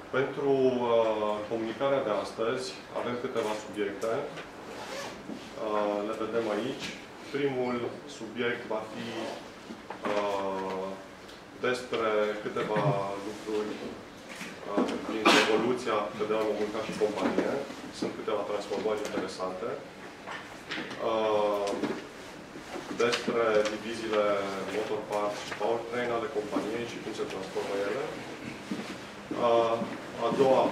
Pentru comunicarea de astăzi avem câteva subiecte. Le vedem aici. Primul subiect va fi despre câteva lucruri din evoluția Federal Mogul ca și companie. Sunt câteva transformări interesante. Despre diviziile Motor Parts și Powertrain ale companiei și cum se transformă ele. A doua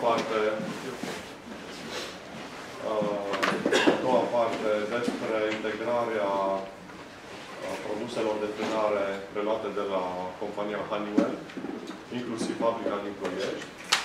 parte despre integrarea produselor de frânare preluate de la compania Honeywell, inclusiv fabrica din Ploiești.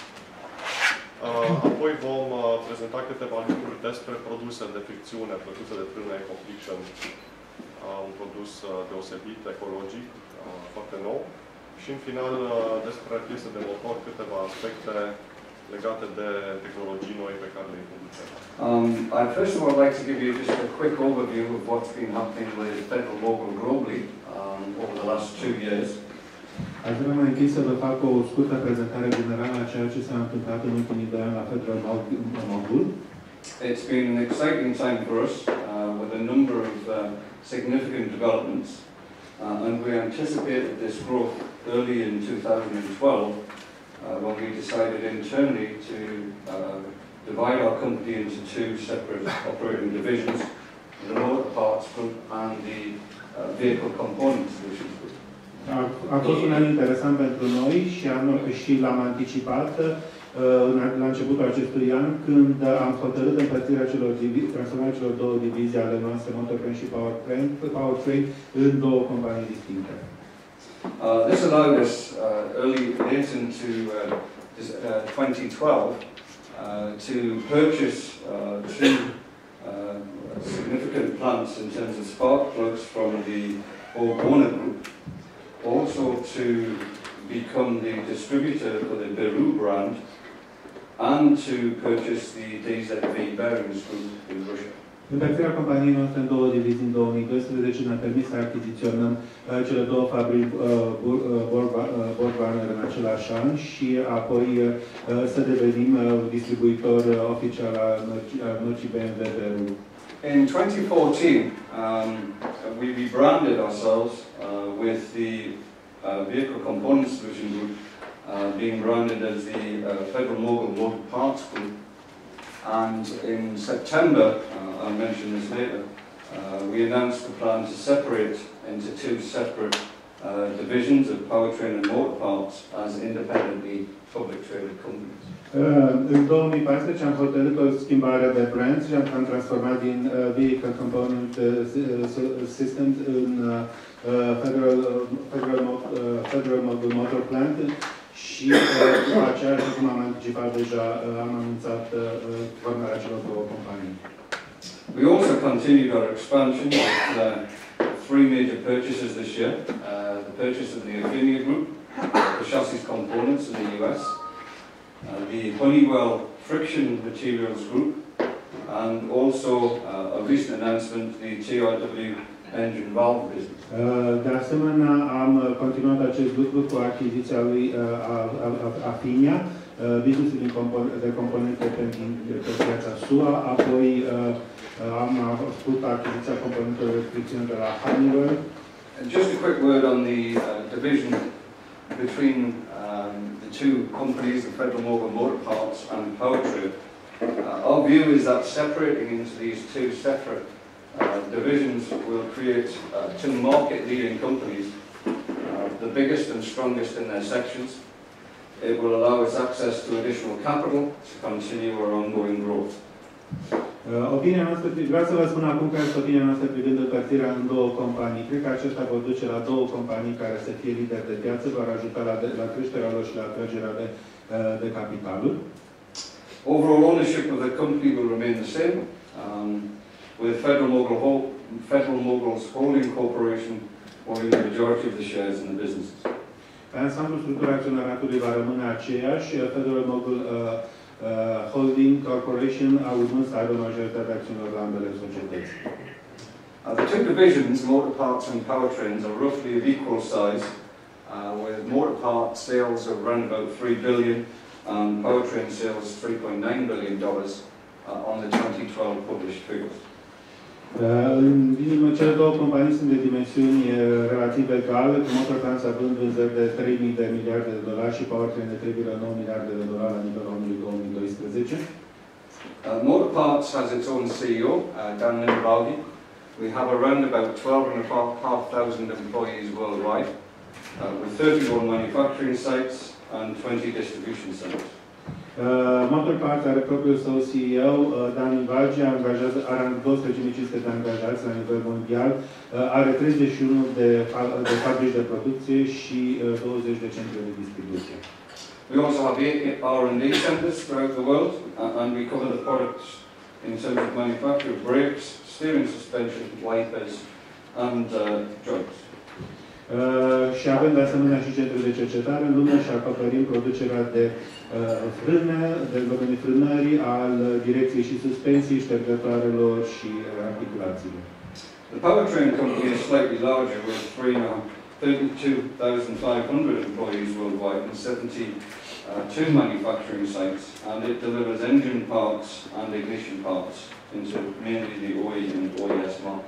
Apoi vom prezenta câteva lucruri despre produse de fricțiune, produse de frână EcoFriction, un produs deosebit, ecologic, foarte nou. Și în final despre piese de motor, câteva aspecte legate de tehnologii noi pe care le introducem. I first of all like to give you just a quick overview of what's been happening with Federal Mogul globally over the last 2 years. Aș vrea mai întâi să vă fac o scurtă prezentare generală a ceea ce s-a întâmplat în ultimii 2 ani la Federal Mogul. It's been an exciting time for us with a number of significant developments. And we anticipated this growth early in 2012 when we decided internally to divide our company into 2 separate operating divisions, the Motor Parts Group and the Vehicle Component Solutions Group. A fost un an interesant pentru noi și l-am anticipat la începutul acestui an, când am hotărât împărțirea transformarea celor 2 divizii ale noastre, Motortrain și Powertrain, în 2 companii distincte. This allowed us late into 2012 to purchase 2 significant plants in terms of spark plugs from the Borg-Warner Group. Also to become the distributor for the Beru brand and to purchase the DZV Bearings Group in Russia. Împărțirea companiei noastre în 2 divizii în 2012 ne-a permis să achiziționăm cele 2 fabrici Borg-Warner în același an și apoi să devenim distribuitor oficial al mărcii BMW Beru. In 2014, we rebranded ourselves with the Vehicle Component Solution Group being branded as the Federal Mogul Motor Parts Group. And in September, I'll mention this later, we announced the plan to separate into 2 separate divisions of Powertrain and Motor Parts as independently public traded companies. În 2014 am hotărât o schimbare de brand și am transformat din Vehicle Component Systems în Federal Mogul Motor Plant și după aceea, cum am anticipat deja, am anunțat formarea celor 2 companii. We also continued our expansion with 3 major purchases this year. The purchase of the Affinia Group, the chassis components in the US, the Honeywell Friction Materials Group, and also a recent announcement, the TRW engine valve business. De asemenea, am continuat acest lucru cu achiziția lui Affinia, businessul de componente pe piața SUA, apoi am făcut achiziția componentelor de fricțiune de la Honeywell. Just a quick word on the division between the 2 companies, the Federal Mogul Motor Parts and Powertrain. Our view is that separating into these 2 separate divisions will create 2 market-leading companies, the biggest and strongest in their sections. It will allow us access to additional capital to continue our ongoing growth. Opinia noastră, vreau să vă spun acum care este opinia noastră privind împărțirea în 2 companii. Cred că acesta vor duce la 2 companii care să fie lideri de piață, vor ajuta la creșterea lor și la atragerea de capitaluri. Overall ownership of the company will remain the same, with Federal Mogul's holding corporation owning the majority of the shares in the businesses. Pe ansamblu, structura acționariatului va rămâne aceeași. Federal Mogul Holding Corporation a urmând să aibă majoritatea acțiunilor la ambele societăți. The 2 divisions, Motor Parts and Powertrains, are roughly of equal size, with motor part sales of around about 3 billion and Powertrain sales $3.9 billion on the 2012 published figures. Cele două companii sunt de dimensiuni relativ egale, cu Motortrans având vânzări de 3.000 de miliarde de dolari și Powertrain de 3,9 miliarde de dolari la nivelul anului 2012. Motor Parts has its own CEO, Dan Nimbaldi. We have around about 12,500 employees worldwide, with 31 manufacturing sites and 20 distribution centers. Motor Parts are propriul său CEO, Dan Nimbaldi, are 12.500 de angajați la nivel mondial, are 31 de fabrici de producție și 20 de centre de distribuție. We also have 8 R&D centers throughout the world, and we cover the products in terms of manufacture of brakes, steering suspension, wipers, and joints. Și avem de asemenea și centre de cercetare în lume și acoperim producerea de frâne, de domeniul frânării, al direcției și suspensiei, ștergătoarelor și articulațiilor. The Powertrain company is slightly larger, with 32,500 employees worldwide and 72 manufacturing sites, and it delivers engine parts and ignition parts into mainly the OE and OES market.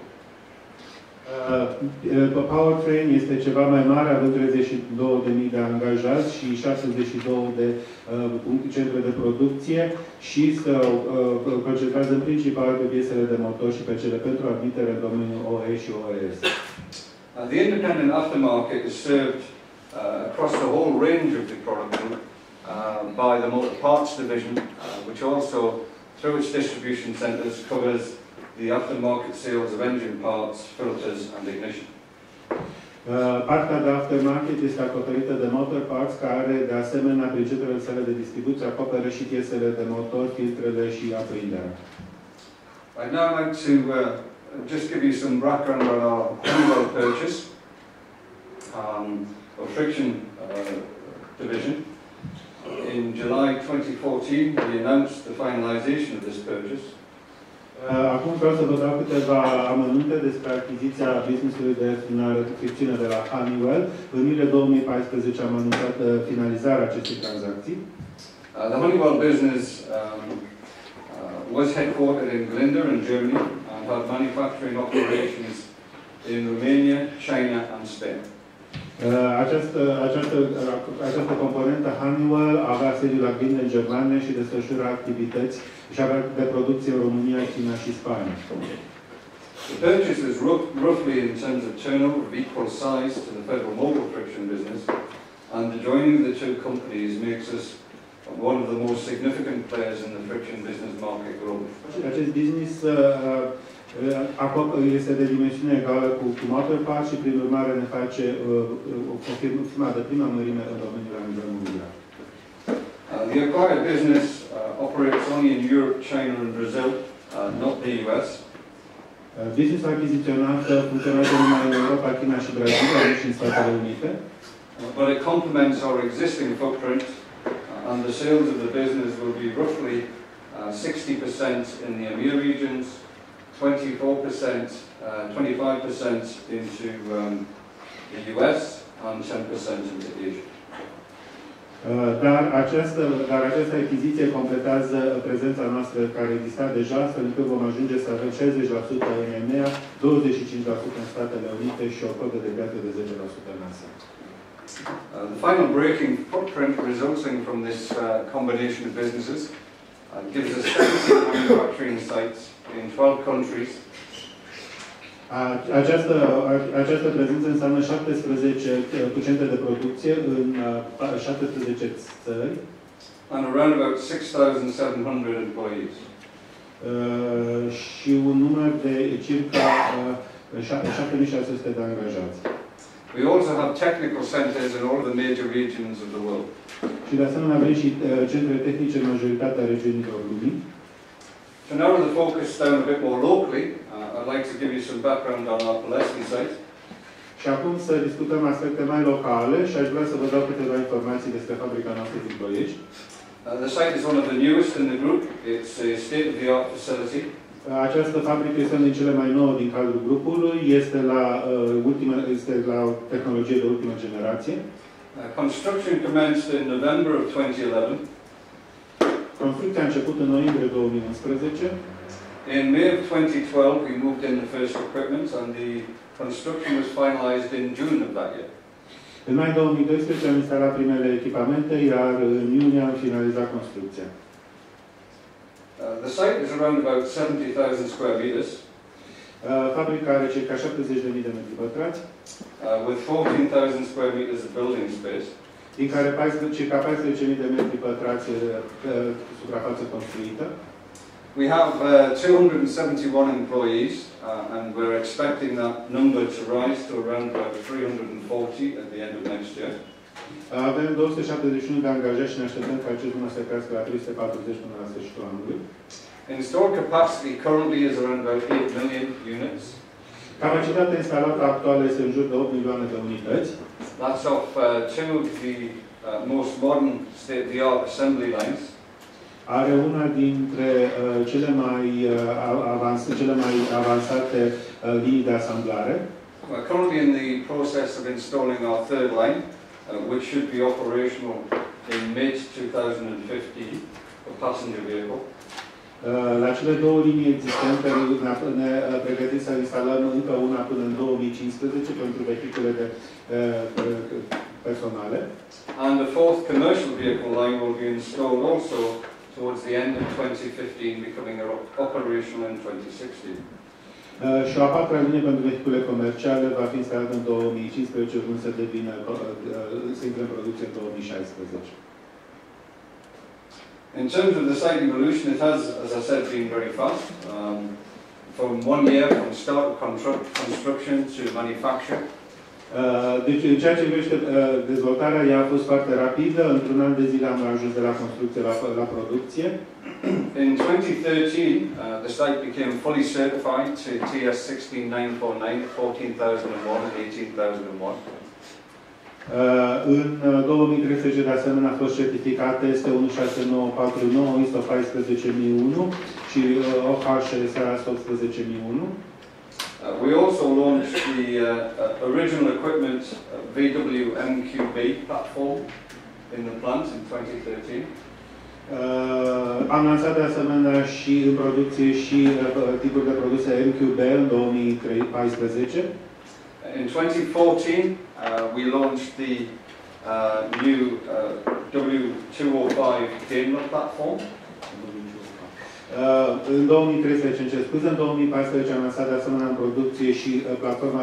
Powertrain este ceva mai mare, având 32.000 de angajați și 72 de centre de producție și se concentrează în principal pe piesele de motor și pe cele pentru admitere în domeniul OE și OES. The independent aftermarket is served across the whole range of the product group by the Motor Parts division, which also, through its distribution centres, covers the aftermarket sales of engine parts, filters and ignition. Partea de aftermarket este acoperită de Motor Parts, care de asemenea prin centrele sale de distribuție acoperă și piesele de motor, filtrele și aprinderea. I'd now like to just give you some background on our Honeywell purchase of friction division. In July 2014, we announced the finalization of this purchase. Acum vreau să vă dau câteva amănunte despre achiziția business-ului de fricțiune de la Honeywell. În iulie 2014 am anunțat finalizarea acestei tranzacții. The Honeywell business was headquartered in Glinda in Germany and had manufacturing operations in Romania, China and Spain. Această componentă Honeywell avea sediul la Glinda în Germania și desfășura activități și avea de producție în România, China și Spania. The purchase is roughly in terms of turnover of equal size to the Federal Mogul friction business, and the joining of the two companies makes us one of the most significant players in the friction business market globally. Acest business este de dimensiune egală cu Motor Parts și prin urmare ne face o firmă de prima mărime în domeniul la nivel mondial. The acquired business operates only in Europe, China and Brazil, not the US. Businessul achiziționat funcționează numai în Europa, China și Brazilia, nu și în Statele Unite. But it complements our existing footprint, and the sales of the business will be roughly 60% in the EMEA regions, 25% into the US, and 10% into Asia. Dar această achiziție completează prezența noastră care exista deja, astfel încât vom ajunge să avem 60% în EMEA, 25% în Statele Unite și o cotă de piață de 10% în Asia. The final braking footprint resulting from this combination of businesses gives us 17 manufacturing sites in 12 countries. Această prezență înseamnă 17 centre de producție în 17 țări. And around about 6,700 employees. Și un număr de circa 7.600 de angajați. We also have technical centers in all the major regions of the world. Și de asemenea avem și centre tehnice în majoritatea regiunilor lumii. To narrow the focus down a bit more locally, I'd like to give you some background on our Pulaski site. Și acum să discutăm aspecte mai locale și aș vrea să vă dau câteva informații despre fabrica noastră din Ploiești. The site is one of the newest in the group. It's a state-of-the-art facility. Această fabrică este una din cele mai nouă din cadrul grupului, este la o tehnologie de ultimă generație. Construction commenced in November of 2011. Construcția a început în noiembrie 2011. In May of 2012, we moved in the first equipment, and the construction was finalized in June of that year. În mai 2012 am instalat primele echipamente, iar în iunie am finalizat construcția. The site is around about 70,000 square meters. Fabrica are circa 70.000 de metri pătrați, with 14,000 square meters of building space. din care circa 14.000 de metri pătrați suprafață construită. We have 271 employees, and we're expecting that number to rise to around about 340 at the end of next year. Avem 271 de angajați și ne așteptăm ca acest număr să crească la 340 până la sfârșitul anului. Installed capacity currently is around about 8 million units. Capacitatea instalată actuală este în jur de 8 milioane de unități. That's of two of the most modern state-of-the-art assembly lines. Are una dintre cele mai avansate linii de asamblare. We're currently in the process of installing our third line, which should be operational in mid-2015 for passenger vehicle. La cele două linii existente ne pregătim să instalăm încă una până în 2015 pentru vehicule de personale. And the fourth commercial vehicle line will be installed also towards the end of 2015, becoming operational in 2016. Și o a patra linie pentru vehicule comerciale va fi instalată în 2015, urmând să devină să intre în producție în 2016. In terms of the site evolution, it has, as I said, been very fast. From 1 year from start of construction to manufacture. Deci, în ceea ce privește dezvoltarea, ea a fost foarte rapidă. Într-un an de zile am ajuns de la construcție la producție. In 2013, the site became fully certified to TS 16949, 14001 and 18001. În 2013, de asemenea, a fost certificată este 16949, ISO 14001 și OHSA 18001. We also launched the original equipment VW MQB platform in the plant in 2013. Am lansat de asemenea și în producție și tipuri de produse MQB în 2014. In 2014, we launched the new W205 Daimler platform. În 2013, în scuze, în 2014 am lansat de asemenea în producție și platforma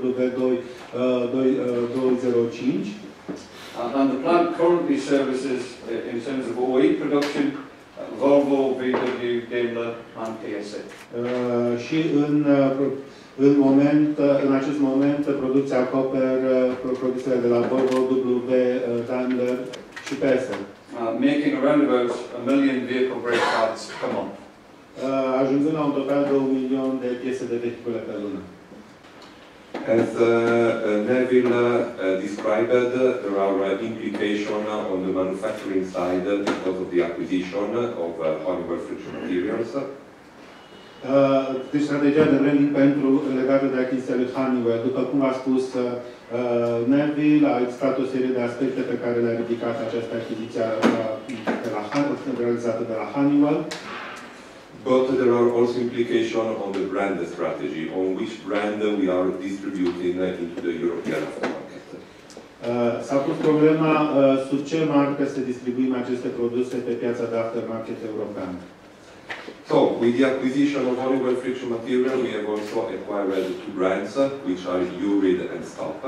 W205. And the plant currently services, in terms of OE production, Volvo, VW, Daimler and PSA. Și în acest moment, producția acoperă produsele de la Volvo, W, Daimler și PSA. Making around about 1 million vehicle brake pads per month. Ajungând la un total de 1 milion de piese de vehicule pe lună. As Neville described, there are implications on the manufacturing side because of the acquisition of Honeywell Friction Materials. Deci strategia de branding legată de achiziția lui Honeywell. După cum a spus Neville, a existat o serie de aspecte pe care le-a ridicat această achiziție realizată de la Honeywell. But there are also implications on the brand strategy, on which brand we are distributing into the European aftermarket. S-a pus problema sub ce marcă să distribuim aceste produse pe piața de aftermarket europeană. So, with the acquisition of Honeywell Friction Material, we have also acquired two brands, which are Urid and Stop.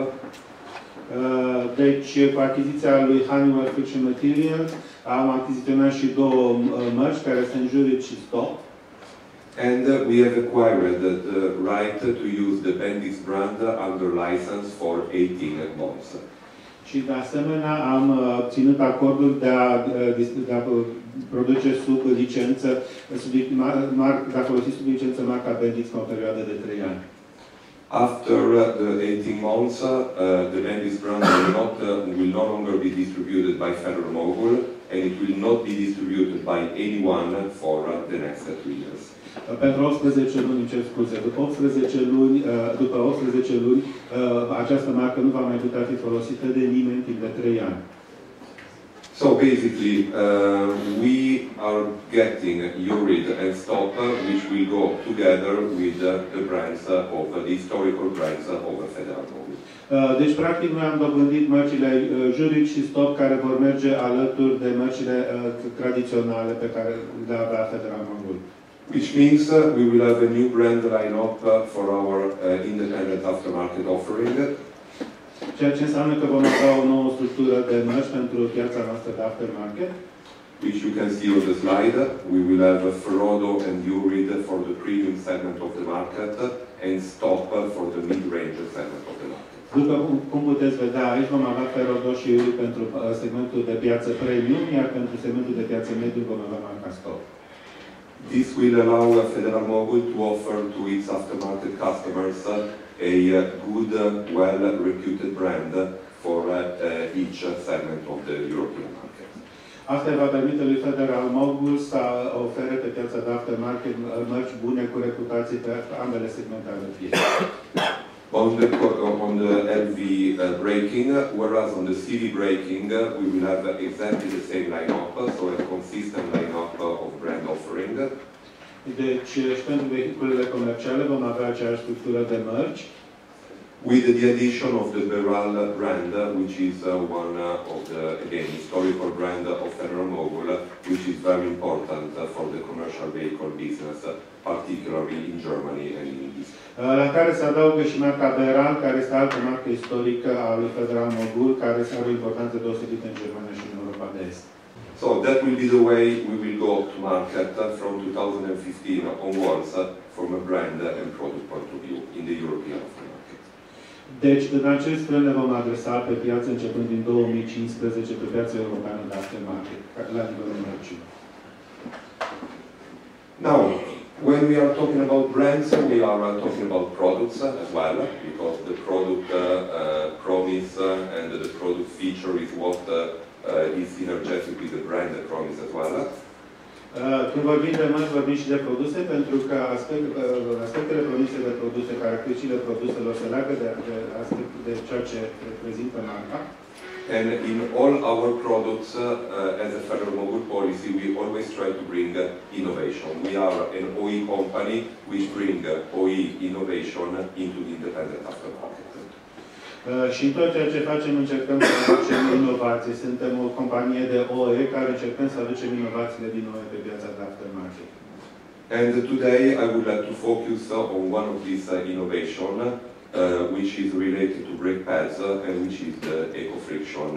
Deci, cu achiziția lui Honeywell Friction Material, am achiziționat și două mărci, care sunt Urid și Stop. And we have acquired the right to use the Bendix brand under license for 18 months. Și de asemenea am obținut acordul de a produce sub licență, de a folosi sub licență marca Bendix pe o perioadă de 3 ani. After the 18 months, the Bendix brand will no longer be distributed by Federal Mogul, and it will not be distributed by anyone for the next 3 years. Pentru 18 luni, îmi cer scuze, după 18 luni, această marcă nu va mai putea fi folosită de nimeni timp de 3 ani. So basically, we are getting URID and STOP, which will go together with the brands of the historical brands of Federal Mogul. Deci, practic, noi am dobândit mărcile Juric și Stop, care vor merge alături de mărcile tradiționale pe care le avea Federal Mogul. Which means we will have a new brand line-up for our independent aftermarket offering. Ceea ce înseamnă că vom avea o nouă structură de mărci pentru piața noastră de aftermarket. Which you can see on the slide. We will have Ferodo and URID for the premium segment of the market and Stop for the mid-range segment of the market. După cum puteți vedea aici, vom avea Ferodo și URID pentru segmentul de piață premium, iar pentru segmentul de piață mediu vom avea marca Stop. This will allow Federal Mogul to offer to its aftermarket customers a good, well-reputed brand for each segment of the European market. Asta va permite lui Federal Mogul să ofere pe piața de aftermarket mărci bune cu reputație pe ambele segmente ale pieței. On the LV braking, whereas on the CV braking, we will have exactly the same line-up, so a consistent line-up of brand offering. Deci, și pentru vehiculele comerciale vom avea aceeași structură de mărci. With the addition of the Beral brand, which is one of the, again, historical brand of Federal Mogul, which is very important for the commercial vehicle business, particularly in Germany and in East. La care se adaugă și marca Beral, care este altă marcă istorică a lui Federal Mogul, care are o importanță deosebită în Germania și în Europa de Est. So that will be the way we will go to market from 2015 onwards from a brand and product point of view in the European market. Deci, în acest fel ne vom adresa pe piață începând din 2015 pe piața europeană de aftermarket, la nivelul mărcii. Now, when we are talking about brands, we are talking about products as well, because the product promise and the product feature is what is synergetic with the brand promise as well. Când vorbim de mărci, vorbim și de produse, pentru că aspectele promise de produse, caracteristicile produselor se leagă de ceea ce reprezintă marca. And in all our products, as a Federal Mogul policy, we always try to bring innovation. We are an OE company which bring OE innovation into the independent aftermarket. Și în tot ceea ce facem încercăm să aducem inovații. Suntem o companie de OE care încercăm să aducem inovațiile din OE pe piața de aftermarket. And today I would like to focus on one of these innovation, which is related to brake pads and which is the Eco-Friction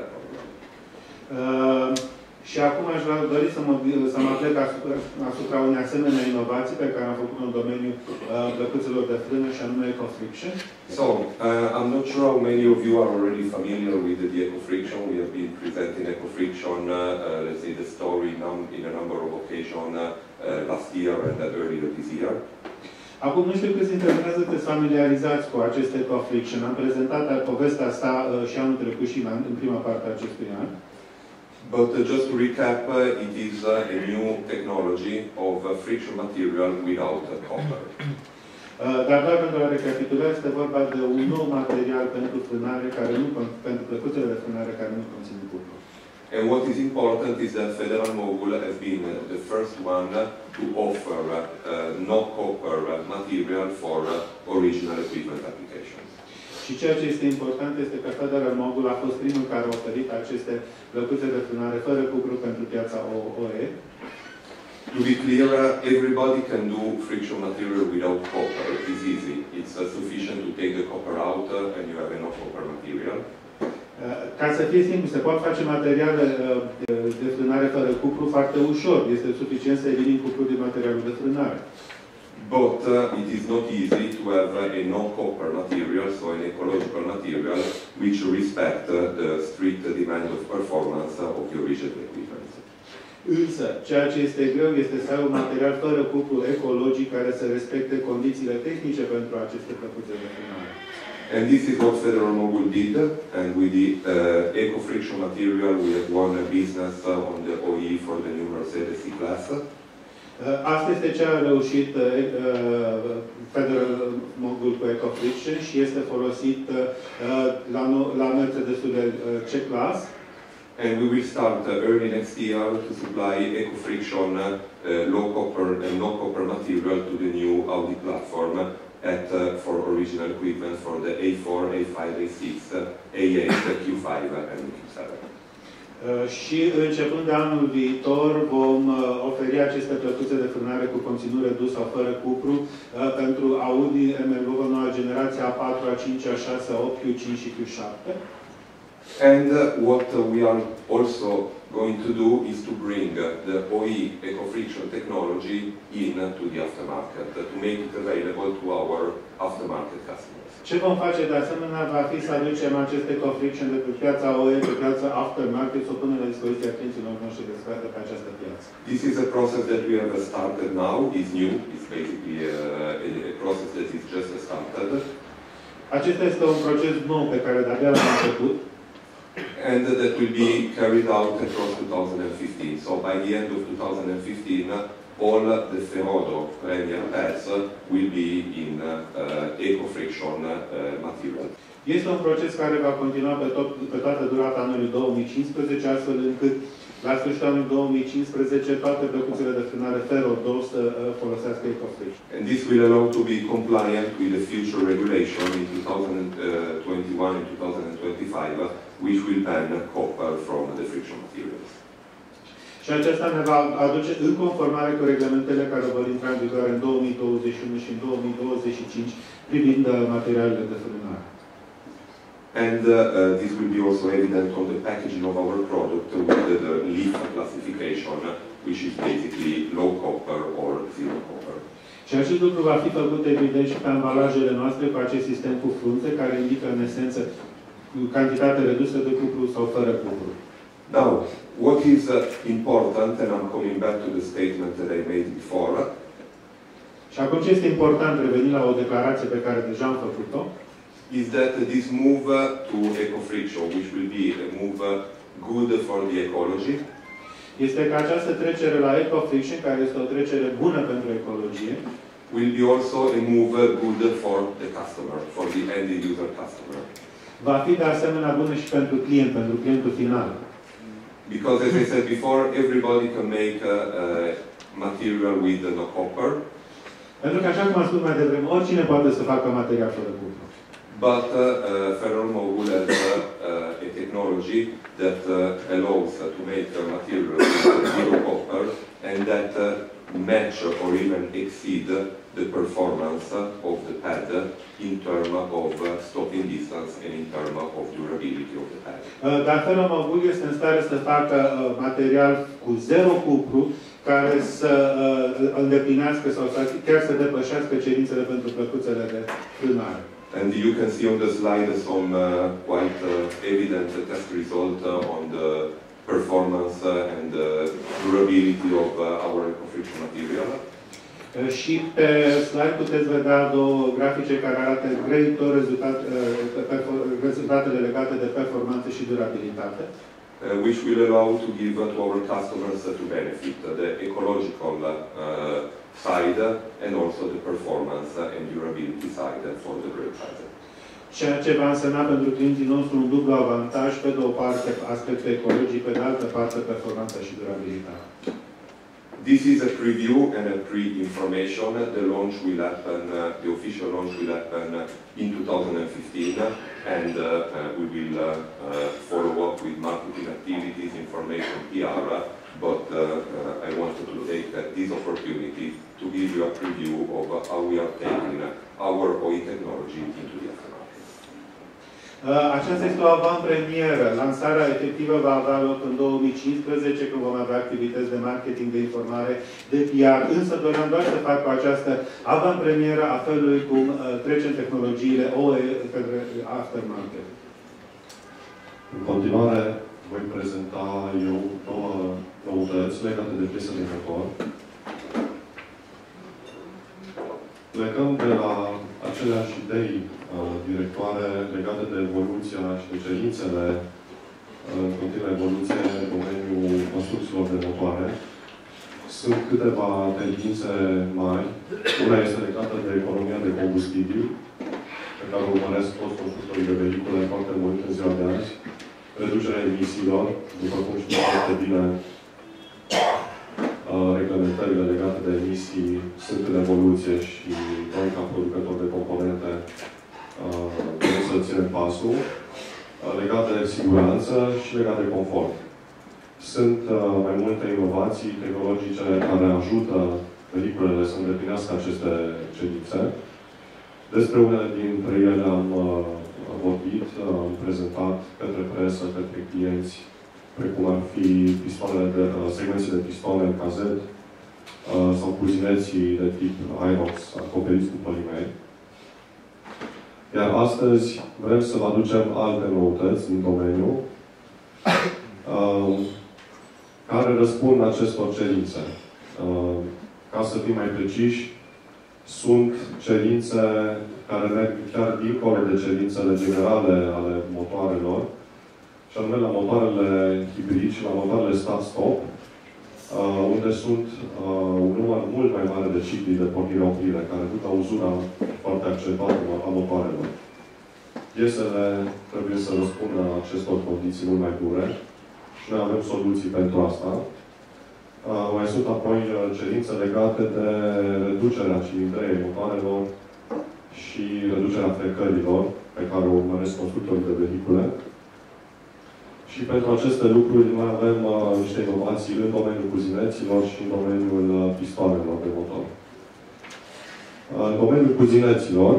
program. Și acum aș dori să mă plec asupra unei asemenea inovații pe care am făcut în domeniul plăcuțelor de frână și anume Eco-Friction. So, I'm not sure how many of you are already familiar with the Eco-Friction. We have been presenting Eco-Friction, let's say the story in a number of occasions last year and earlier this year. Acum, nu știu câți dintre dumneavoastră sunteți familiarizați cu acest Eco-Friction. Am prezentat povestea asta și anul trecut și în prima parte a acestui an. But just to recap, it is a new technology of friction material without copper. Dar doar pentru a recapitula, este vorba de un nou material pentru frânare, pentru plăcuțele de frânare care nu conțin cupru. And what is important is that Federal Mogul has been the first one to offer no copper material for original equipment applications. Și ceea ce este important este că Federal Mogul a fost primul care a oferit aceste plăcuțe de frânare fără cupru pentru piața OE. To be clear, everybody can do friction material without copper. It is easy. It's sufficient to take the copper out and you have enough copper material. Ca să fie simplu, se pot face materiale de frânare fără cupru foarte ușor. Este suficient să elimin cupru din materialul de frânare. But it is not easy to have a no-copper material, so an ecological material, which respect the strict demand of performance of the original equipment. Însă, ceea ce este greu este să ai un material fără cupru ecologic care să respecte condițiile tehnice pentru aceste plăcuțe de frânare. And this is what Federal Mogul did, and with the Eco-Friction material we have won a business on the OE for the new Mercedes C-Class. Asta este ce a reușit Federal Mogul cu Eco-Friction și este folosit la Mercedes-ul C-Class. And we will start early next year to supply eco-friction, low copper and no copper material to the new Audi platform for original equipment for the A4, A5, A6, A8, Q5 and Q7. Și începând de anul viitor vom oferi aceste plăcuțe de frânare cu conținut redus sau fără cupru pentru Audi MLV noua generație A4, A5, A6, A8, Q5 și Q7. And what we are also going to do is to bring the OE eco-friction technology into the aftermarket, to make it available to our aftermarket customers. Ce vom face de asemenea va fi să aducem aceste eco-friction de pe piața OE, pe piața aftermarket, să o punem la dispoziția clienților noștri de pe această piață. This is a process that we have started now. It's new. It's basically a process that is just started. Acesta este un proces nou pe care de-abia l-am început. And that will be carried out across 2015. So by the end of 2015, all the Ferodo Premier pads will be in eco-friction material. Este un proces care va continua pe toată durata anului 2015, astfel încât la sfârșitul anului 2015 toate plăcuțele de frânare Ferodo să folosească eco-friction. And this will allow to be compliant with the future regulation in 2021 and 2025, which will ban copper from the friction materials. Și aceasta ne va aduce în conformare cu reglementele care vor intra în vigoare în 2021 și în 2025 privind materialele de frânare. And this will be also evident on the packaging of our product with the LEAF classification, which is basically low copper or zero copper. Și acest lucru va fi făcut evident și pe ambalajele noastre cu acest sistem cu frunze, care indică în esență cantitate redusă de cupru sau fără cupru. Now, what is important, and I'm coming back to the statement that I made before. Și acum ce este important, revenind la o declarație pe care deja am făcut-o, is that this move to eco-friction, which will be a move good for the ecology, este că această trecere la eco-friction, care este o trecere bună pentru ecologie, will be also a move good for the customer, for the end user customer. Va fi de asemenea bună și pentru client, pentru clientul final. Because as I said before, everybody can make material with no copper. Pentru că, așa cum am spus mai devreme, oricine poate să facă material fără cupru. But Ferromogul has a technology that allows to make material with zero copper and that match or even exceed the performance of the pad in terms of stopping distance and in terms of durability of the pad. Dar Ferromogul este în stare să facă material cu zero cupru care să îndeplinească sau chiar să depășească cerințele pentru plăcuțele de frânare. And you can see on the slide some quite evident test result on the performance and durability of our eco-friction material. Și pe slide puteți vedea două grafice care arată grăitor rezultatele legate de performanță și durabilitate. Which will allow to give to our customers to benefit the ecological side and also the performance and durability side for the brake side. Ceea ce va însemna pentru clienții nostru un dublu avantaj, pe de o parte aspectul ecologic, pe de altă parte performanța și durabilitatea. This is a preview and a pre-information. The launch will happen, the official launch will happen in 2015, and we will follow up with marketing activities, information, PR. But I wanted to take this opportunity to give you a preview of how we are taking our OE technology into the aftermarket. Aceasta este o avant-premieră. Lansarea efectivă va avea loc în 2015, când vom avea activități de marketing, de informare, de PR. Însă doream doar să fac cu această avant-premieră a felului cum trecem tehnologiile OE către aftermarket. În continuare, voi prezenta eu două noutăți legate de piese de motor. Plecăm de la aceleași idei directoare legate de evoluția și de cerințele în continuă evoluție în domeniul construcțiilor de motoare. Sunt câteva tendințe mari. Una este legată de economia de combustibil, pe care o urmăresc toți constructorii de vehicule foarte mult în ziua de azi. reducerea emisiilor, după cum știți foarte bine, reglementările legate de emisii sunt în evoluție și noi, ca producători de componente, trebuie să ținem pasul, legate de siguranță și legate de confort. Sunt mai multe inovații tehnologice care ajută vehiculele să îndeplinească aceste cerințe. Despre unele dintre ele am vorbit, am prezentat către presă, către clienți, precum ar fi segmenții de pistoane în cazet sau cuzineții de tip Aerox acoperiți cu polimeri. Iar astăzi vrem să vă aducem alte noutăți din domeniu care răspund acestor cerințe. Ca să fim mai preciși, sunt cerințe care merg chiar dincolo de cerințele generale ale motoarelor, și anume la motoarele hibrid și la motoarele start-stop, unde sunt un număr mult mai mare de cicli de pornire-oprire, care duc la uzura foarte accentuată a motoarelor. Piesele trebuie să răspundă acestor condiții mult mai dure și noi avem soluții pentru asta. Mai sunt apoi cerințe legate de reducerea cilindrei motoarelor și reducerea frecărilor pe care o urmăresc constructorii de vehicule. Și pentru aceste lucruri mai avem niște inovații în domeniul cuzineților și în domeniul pistoanelor de motor. În domeniul cuzineților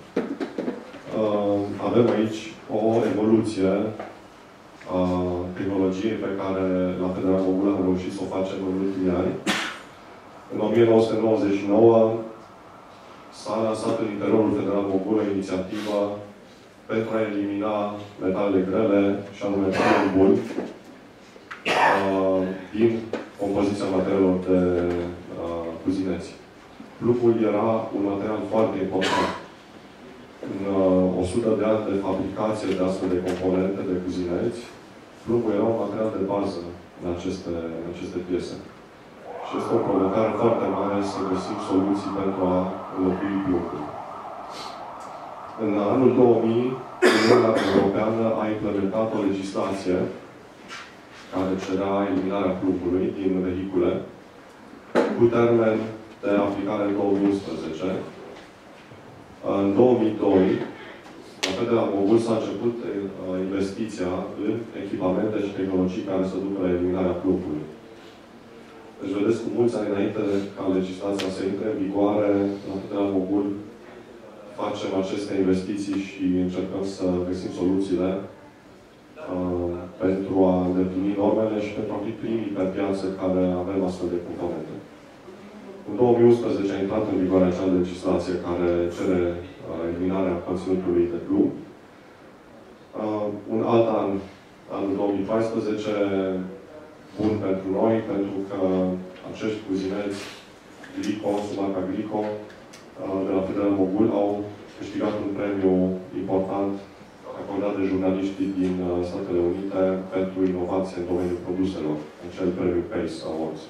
avem aici o evoluție a tehnologiei pe care la Federal Mogul am reușit să o facem în ultimii ani. În 1999 s-a lansat în interiorul Federal Mogul o inițiativă pentru a elimina metalele grele, și anume metalul bun, din compoziția materialelor de cuzineți. Plugul era un material foarte important. În 100 de ani de fabricație de astfel de componente de cuzineți, plugul era un material de bază în aceste piese. Și este o provocare foarte mare să găsim soluții pentru a înlocui plugul. În anul 2000, Uniunea Europeană a implementat o legislație care cerea eliminarea plugului din vehicule, cu termen de aplicare în 2011. În 2002, la Federal Mogul s-a început investiția în echipamente și tehnologii care să ducă la eliminarea plugului. Deci, vedeți, cu mulți ani înainte ca legislația să intre în vigoare, la Federal Mogul facem aceste investiții și încercăm să găsim soluțiile pentru a îndeplini normele și pentru a fi primii pe piață care avem astfel de componente. În 2011 a intrat în vigoare acea legislație care cere eliminarea conținutului de plumb. Un alt an, anul 2014, bun pentru noi, pentru că acești cuzineți Glico, sub marca Glico, de la Federal Mogul, au câștigat un premiu important acordat de jurnaliștii din Statele Unite pentru inovație în domeniul produselor, acel premiu PACE Awards.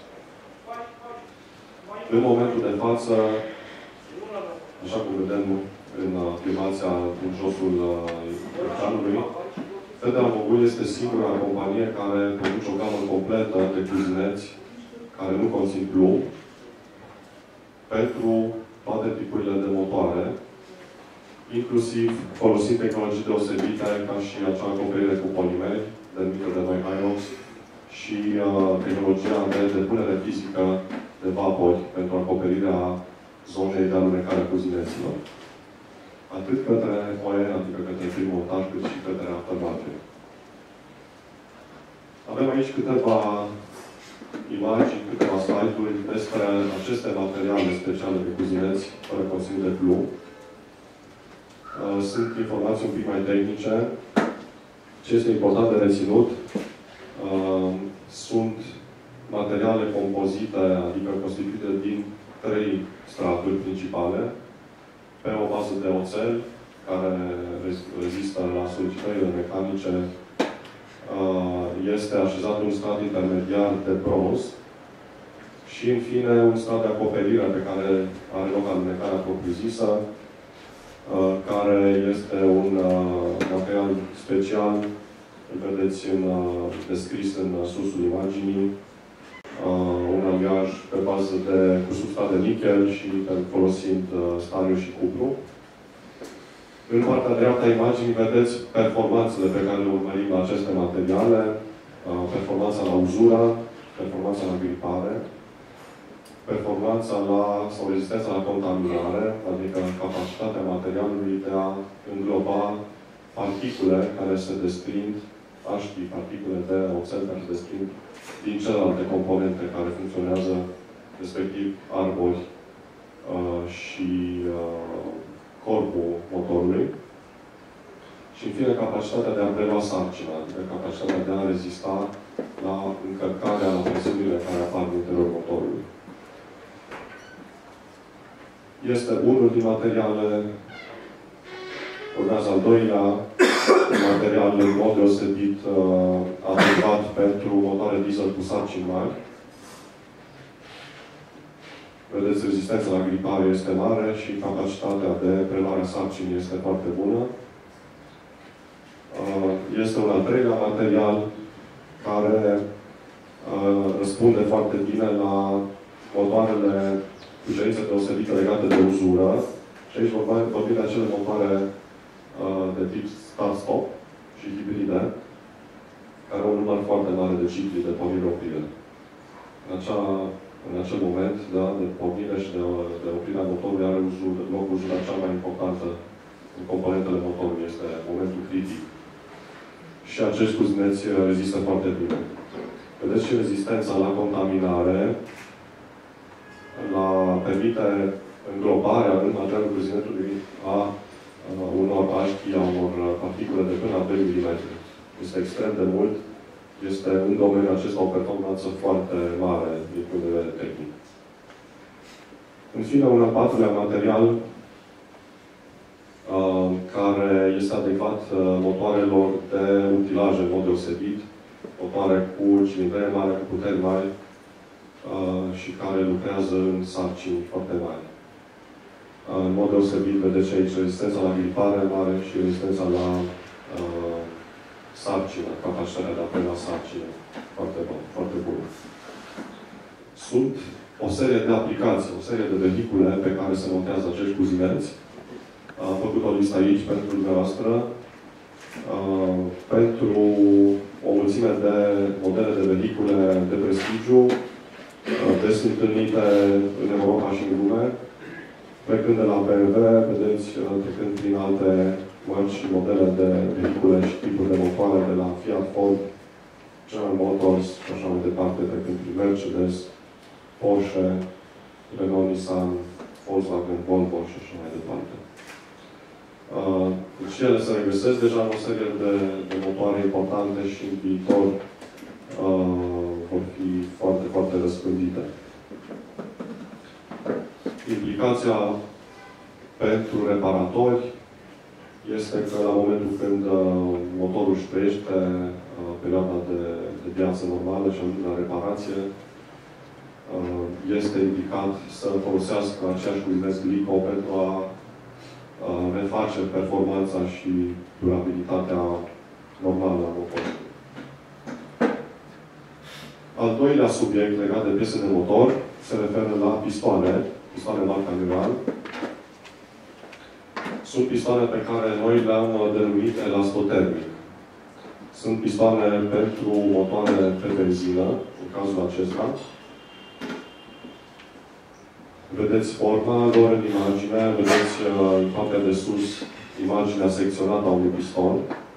În momentul de față, așa cum vedem în afirmația din josul ecranului, Federal Mogul este singura companie care produce o gamă completă de cuzineți care nu conțin plumb pentru toate tipurile de motoare, inclusiv folosind tehnologii deosebite ca și acea acoperire cu polimeri, denumită de noi Aerox, și tehnologia de depunere fizică de vapori pentru acoperirea zonei de alunecare a cuzineților. Atât către OE, adică către prim montaj, cât și către aftermarket. Avem aici câteva imagini, câteva slide-uri despre aceste materiale speciale de cuzineți fără conținut de plumb. Sunt informații un pic mai tehnice. Ce este important de reținut sunt materiale compozite, adică constituite din 3 straturi principale, pe o bază de oțel, care rezistă la solicitările mecanice. Este așezat un strat intermediar de bronz și, în fine, un strat de acoperire pe care are loc alunecarea propriu-zisă, care este un material special Îl vedeți descris în susul imaginii. Un aliaj pe bază cu substrat de nichel și folosind stariu și cupru. În partea dreaptă a imaginii vedeți performanțele pe care le urmărim la aceste materiale, performanța la uzură, performanța la gripare, performanța sau rezistența la contaminare, adică capacitatea materialului de a îngloba particule care se desprind, particule de oțel care se desprind din celelalte componente care funcționează, respectiv arbori și corpul motorului. Și, în fine, capacitatea de a prelua sarcina, adică capacitatea de a rezista la încărcarea, la presiunile care apar în interiorul motorului. Este unul din materiale, urmează al doilea, material în mod deosebit adecvat pentru motoare diesel cu sarcini mari. Vedeți, rezistența la gripare este mare și capacitatea de preluare sarcinii este foarte bună. Este un al treilea material care răspunde foarte bine la motoarele cu cerințe deosebite legate de uzură. Și aici vorbim de acele motoare de tip start-stop și hibride, care au un număr foarte mare de cicli de pornire-oprire. În acel moment, da, de pornire și de oprirea motorului are loc uzura cea mai importantă în componentele motorului. Este momentul critic. Și acești cuzineți rezistă foarte bine. Vedeți și rezistența la contaminare, permite înglobarea în materialul cuzinetului a unor așchi, a unor particule de până la 2 mm. Este extrem de mult. Este în domeniul acesta o performanță foarte mare din punct de vedere tehnic. În fine, un al patrulea material care este adecvat motoarelor de utilaje în mod deosebit, motoare cu cilindrele mari, cu puteri mari și care lucrează în sarcini foarte mari. În mod deosebit, vedeți aici rezistența la gripare mare și rezistența la sarcină, capacitatea de a prelua sarcină. Foarte bună. Sunt o serie de aplicații, o serie de vehicule pe care se montează acești cuzineți. Am făcut o listă aici pentru dumneavoastră. Pentru o mulțime de modele de vehicule de prestigiu, des întâlnite în Europa și în lume. Plecând de la BMW, vedeți, trecând prin alte mărci și modele de vehicule și tipuri de motoare, de la Fiat, Ford, General Motors și așa mai departe, trecând prin Mercedes, Porsche, Renault, Nissan, Volkswagen, Volvo și așa mai departe. Deci ele se regăsesc deja în o serie de motoare importante și în viitor vor fi foarte, foarte răspândite. Implicația pentru reparatori este că la momentul când motorul își trăiește perioada de viață normală și ajunge la reparație, este indicat să folosească aceeași cuzinesc Glico pentru a reface performanța și durabilitatea normală a motorului. Al doilea subiect legat de piese de motor se referă la pistoane marca Neural. Sunt pistoane pe care noi le-am denumit elastotermic. Sunt pistoane pentru motoare pe benzină, în cazul acesta. Vedeți forma lor în imagine, vedeți în partea de sus imaginea secționată a unui piston.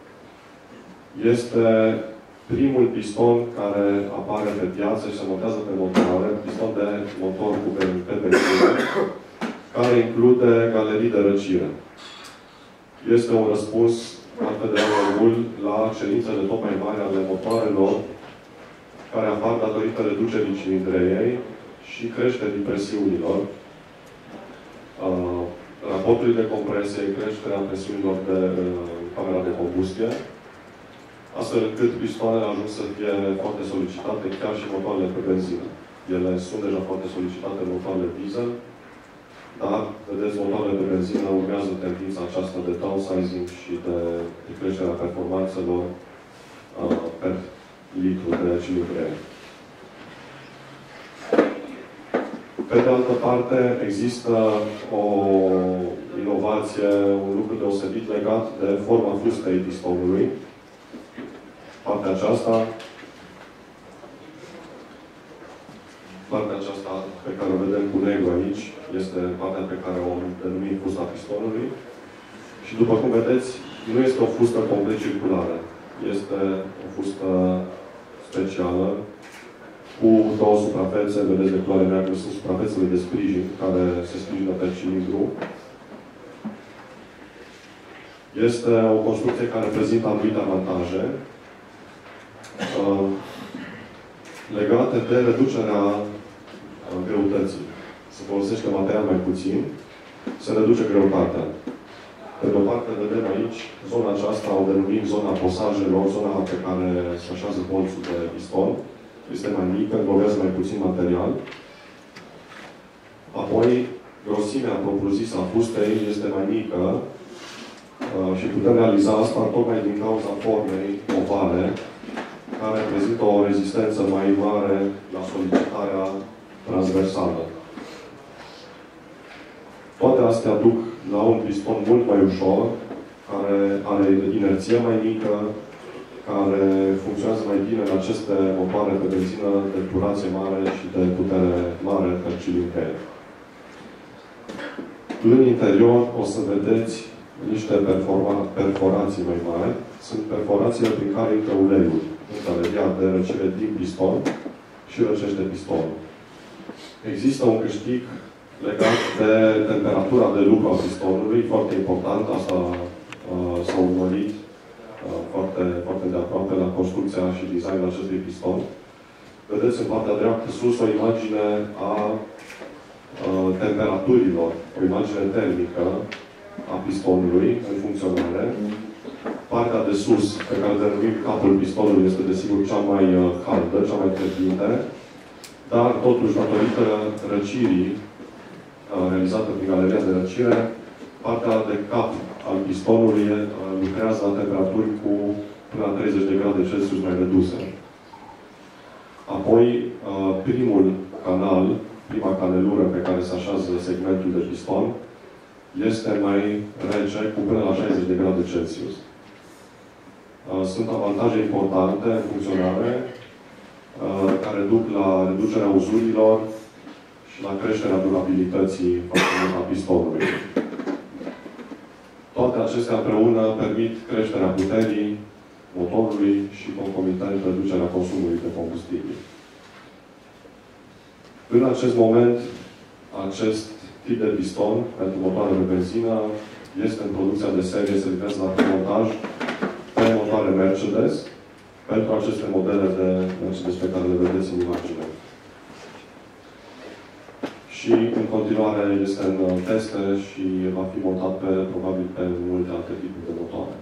Este primul piston care apare pe piață și se montează pe motoare, piston de motor pe benzină, care include galerii de răcire. Este un răspuns foarte de mult la cerințele tot mai mari ale motoarelor, care apar datorită reducerii cilindreiei și creșterii presiunilor, raportului de compresie, creșterea presiunilor de camera de combustie, astfel încât pistoanele ajung să fie foarte solicitate chiar și motoarele pe benzină. Ele sunt deja foarte solicitate în motoarele diesel, dar, vedeți, motoarele pe benzină urmează tendința aceasta de downsizing și de creșterea performanțelor per litru de cilindru. Pe de altă parte, există o inovație, un lucru deosebit legat de forma fustei pistonului. Partea aceasta pe care o vedem cu negru aici, este partea pe care o denumim fusta pistonului. Și după cum vedeți, nu este o fustă complet circulară. Este o fustă specială, cu două suprafețe, vedeți de culoare neagră, sunt suprafețele de sprijin care se sprijină pe cilindru. Este o construcție care prezintă anumite avantaje legate de reducerea greutății. Se folosește material mai puțin, se reduce greutatea. Pe de o parte, vedem aici, zona aceasta o denumim zona posajelor, zona pe care se așează bolțul de piston. Este mai mică, învolvează mai puțin material. Apoi, grosimea propriu-zisă a fustei este mai mică și putem realiza asta tocmai din cauza formei ovale, care prezintă o rezistență mai mare la solicitarea transversală. Toate astea duc la un piston mult mai ușor, care are inerție mai mică, care funcționează mai bine în aceste motoare pe benzină de turație mare și de putere mare pe cilindru. În interior o să vedeți niște perforații mai mari. Sunt perforațiile prin care intră uleiul. Intră leviat de răcire din piston și răcește pistonul. Există un câștig legat de temperatura de lucru a pistonului, foarte important. Asta s-a urmărit foarte, foarte de aproape la construcția și designul acestui piston. Vedeți în partea dreaptă sus o imagine a temperaturilor, o imagine termică a pistonului în funcționare. Partea de sus, pe care denumim capul pistonului, este desigur cea mai caldă, cea mai fierbinte, dar totuși, datorită răcirii realizată prin galeria de răcire, partea de cap al pistonului lucrează la temperaturi cu până la 30 de grade Celsius mai reduse. Apoi, primul canal, prima canelură pe care se așează segmentul de piston, este mai rece, cu până la 60 de grade Celsius. Sunt avantaje importante în funcționare, care duc la reducerea uzurilor și la creșterea durabilității a pistonului. Toate acestea împreună permit creșterea puterii motorului și concomitent reducerea consumului de combustibil. În acest moment, acest tip de piston pentru motoare de benzină este în producția de serie, se livrează la premontaj pe motoare Mercedes, pentru aceste modele de Mercedes pe care le vedeți în imagine. Și în continuare este în teste și va fi montat probabil pe multe alte tipuri de motoare.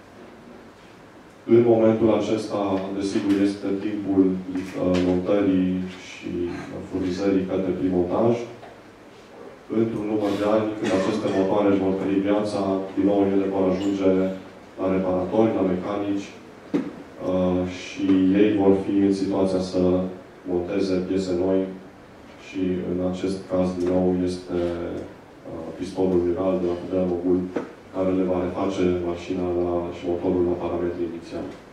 În momentul acesta, desigur, este timpul montării și furnizării către prim montaj. Într-un număr de ani, când aceste motoare își vor trăi viața, din nou ele vor ajunge la reparatori, la mecanici și ei vor fi în situația să monteze piese noi și în acest caz, din nou, este pistonul viral de la Fidel Mogul, care le va reface mașina și motorul la parametrii inițiali.